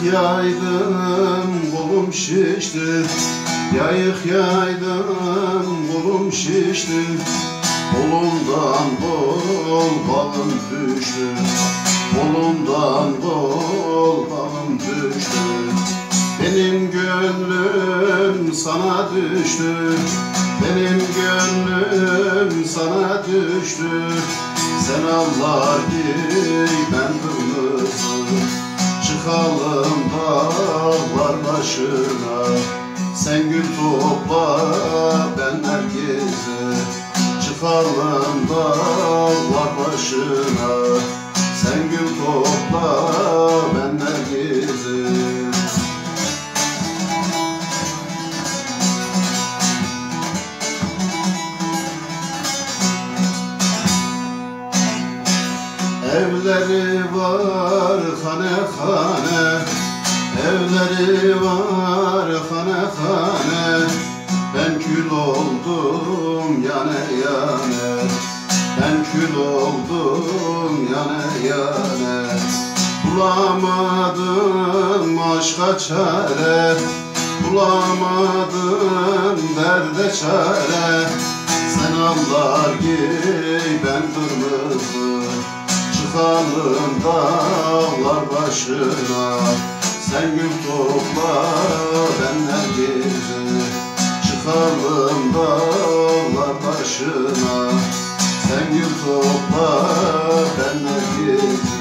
yaydım kolum şişti, yayık yaydım kolum şişti. Kolumdan bol balım düştü, kolumdan bol balım düştü. Benim gönlüm sana düştü, benim gönlüm sana düştü. Sen Allah giy ben kırmızı, çıkalım dağlar başına. Sen gül topla ben herkese, çıkalım dağlar başına. Sen gül topla ben herkese. Evleri var hane hane, evleri var hane hane. Ben kül oldum yane yane, ben kül oldum yane yane. Bulamadım aşka çare, bulamadım derde çare. Sen Allah giy ben kırmızı, çıkalım dağlar başına. Sen gül topla ben herkese, çıkalım dağlar başına. Sen gül topla ben herkese.